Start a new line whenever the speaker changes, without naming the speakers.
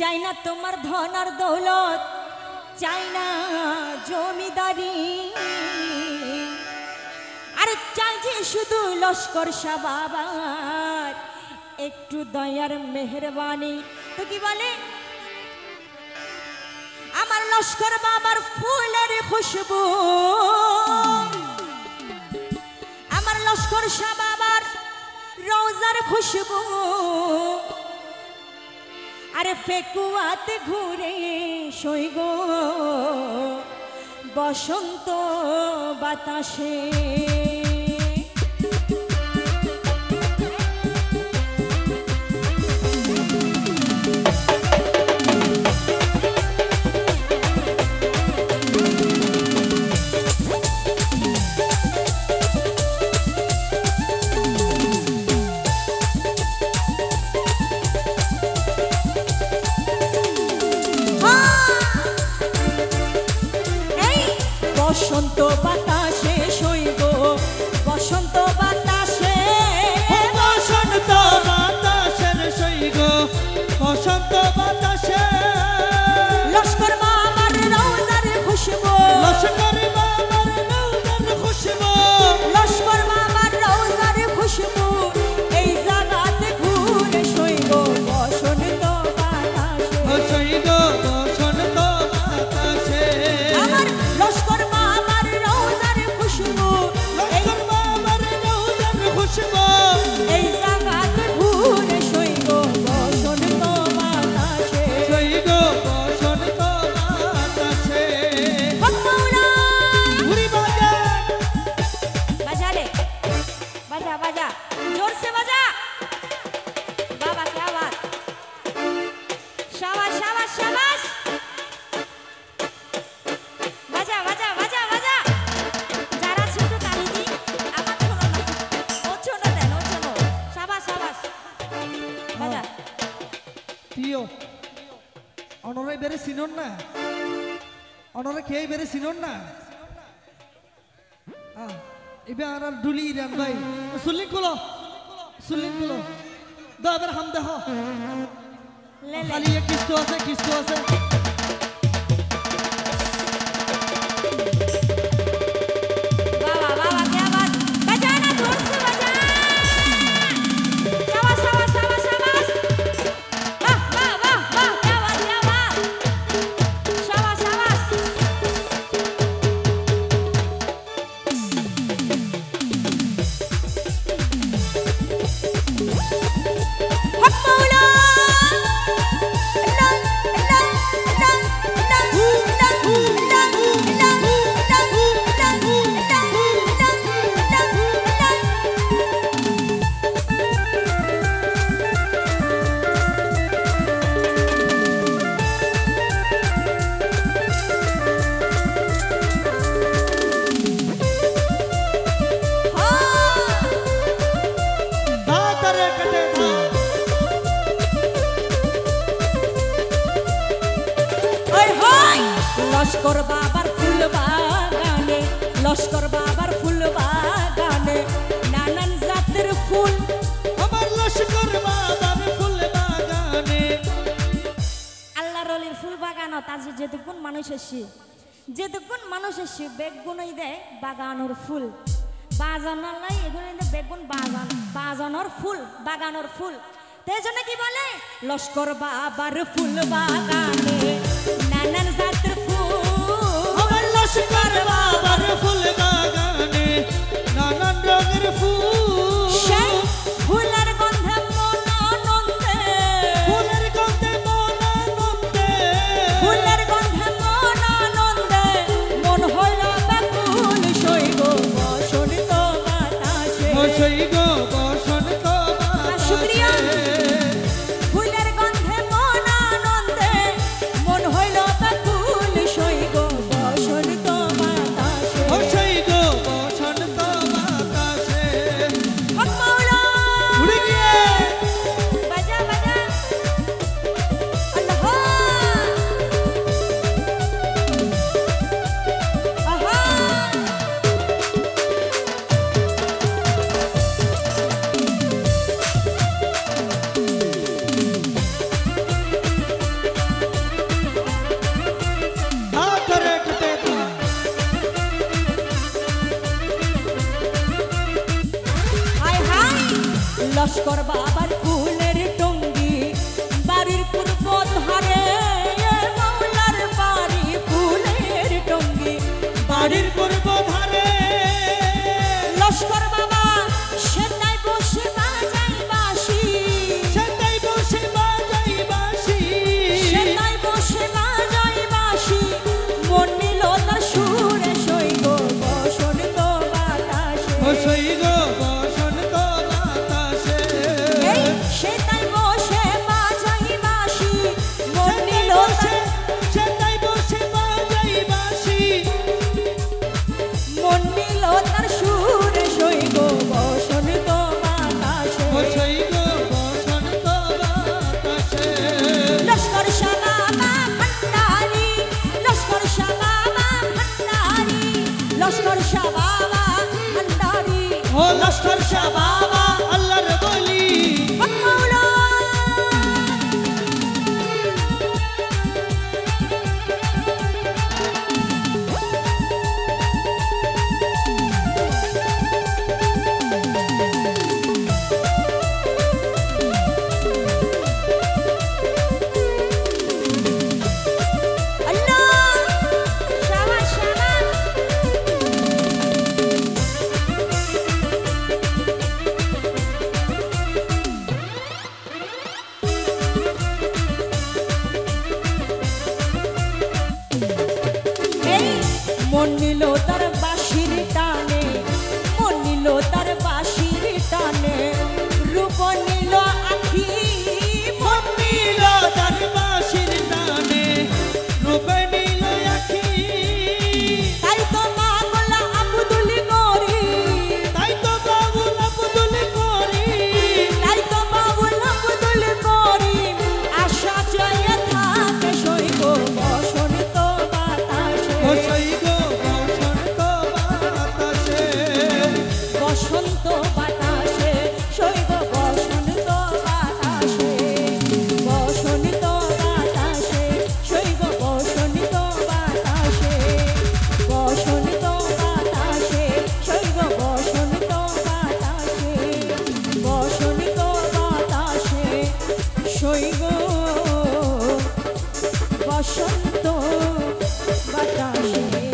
চাই না তোমার ধন আর দৌলত, চাই না জমিদারি, আর চাই যে শুধু লস্কর শাহ বাবার একটু দয়ার মেহেরবানি। তো কি বলে, আমার লস্কর বাবার ফুলের খুশবু, আমার লস্কর শাহ বাবার রোজার খুশবু, আরে ফেকুয়াতে ঘুরে সইগ বসন্ত বাতাসে। বসন্ত বাতাসে সইব, বসন্ত বাতাসে,
বসন্ত বাতাসের সইগ বসন্ত বাতাসে।
লস্কর বাবার রওজার খুশবু,
লস্কর বাবার রওজার খুশবু,
লস্কর বাবার রওজার খুশবু, এই জায়গাতে ঘুরে সইব বসন্ত বাতাসে,
সইগ বসন্ত বাতাসে।
আমার লস্কর বাবার রওজার খুশবু,
লস্কর বাবার রওজার খুশবু,
এই জায়গাতে ঘুরে সইব বসন্ত বাতাসে।
সইগ বসন্ত বাতাসে।
মৌলা
ঘুরি বাজা
बजा ले, बजा बजा जोर से बजा। बाबा क्या बात, शाबाश शाबाश शाबाश, बजा बजा बजा बजा। যারা ছোট তালি দি আমার শোনো না, ও শোনো দেন, ও শোনো, শাবাশ শাবাশ, बजा।
প্রিয় অনরে বেরে সিনন না, অনরে খেয়ে বেরে সিনন না। এবার আর ডুলি রান ভাই সুলিং গুলো, সুলিং গুলো দাও এবার হাম দেহ।
ले ले
খালি এক কিস্তু আছে, কিস্তু আছে।
बाबा बाबा क्या बात, बजाना जोर से बजा। शाबाश शाबाश शाबाश शाबाश, वाह वाह वाह वाह, क्या बात क्या बात, शाबाश शाबाश। हक मौला
দা তারে কটে দা।
লস্কর বাবার ফুল বাগানে, লস্কর বাবার ফুল বাগানে, নানান জাতের ফুল,
আমার লস্কর বাবার ফুল বাগানে।
আল্লাহর ওলির ফুল বাগানত আজ যেটুকুন মানুষ এসে, যেটুকুন মানুষ এসে বেগুনই দেয় বাগানোর ফুল, বাজানোর লাই এগুলো বেগুন বাগান, বাজানোর ফুল, বাগানোর ফুল। তাই জন্য কি বলে, লস্কর বাবার ফুল বাগানে নানান জাতের ফুল,
আমার লস্কর বাবার ফুল বাগানে নানান রঙের ফুল।
সেই ফুলের গন্ধে মন আনন্দে,
ফুলের গন্ধে মন আনন্দে,
ফুলের গন্ধে মন আনন্দে, মন হইল ব্যাকুল সইব বসন্ত বাতাসে।
সইগ বসন্ত
শুকরিয়া।
বাতাসে।
ফুলের গন্ধে মন আনন্দে, মন হইল ব্যাকুল সইব বসন্ত বাতাসে।
সইগ বসন্ত বাতাসে।
হক মৌলা
উড়ে গিয়ে
বাজা বাজা, আল্লাহ আহা। লস্কর বাবার ফুলের টঙ্গি বাড়ির পূর্ব ধারে মাওলার বাড়ি ফুলের টঙ্গি
বাড়ির পূর্ব ধারে
লস্কর বাবা সেটাই বসে বাজাই বাঁশি
সেটাই বসে বাজাই বাঁশি
সেটাই বসে বাজাই বাঁশি মন নিল তার সুরে সইগ বসন্ত বাতাসে
সইগ বসন্ত বাতাসে
এই সেটাই বসে বাজাই বাঁশি মন নিল
সেটাই বসে বাজাই বাঁশি
মন নিল তার সুরে সইগ বসন্ত বাতাসে
সইগ বসন্ত বাতাসে
লস্কর শাহ বাবা ভান্ডারি লস্কর শাহ বাবা ভান্ডারি লস্কর শাহ বাবা ভান্ডারি
ও লস্কর শাহ বাবা আল্লাহর বলি
মাওলা আল্লাহ শাবাশ শাবাশ এই মন নিল তার বাঁশির টানে মন নিল তার বাঁশির টানে রূপ নিল আখি
মন নিল তার বাঁশির টানে রূপে নিল আখি
তাই তো মাওলা আব্দুল করি
তাই তো বাবুল আব্দুল করি
তাই তো মাওলা আব্দুল করি আশা জয়ে থাকে সইব বসন্ত বাতাসে
সইগ বসন্ত বাতাসে
বসন্ত বাতাসে সইব বসন্ত বাতাসে বসন্ত বাতাসে সইব বসন্ত বাতাসে বসন্ত বাতাসে সইব বসন্ত বাতাসে বসন্ত বাতাসে সইব বসন্ত বাতাসে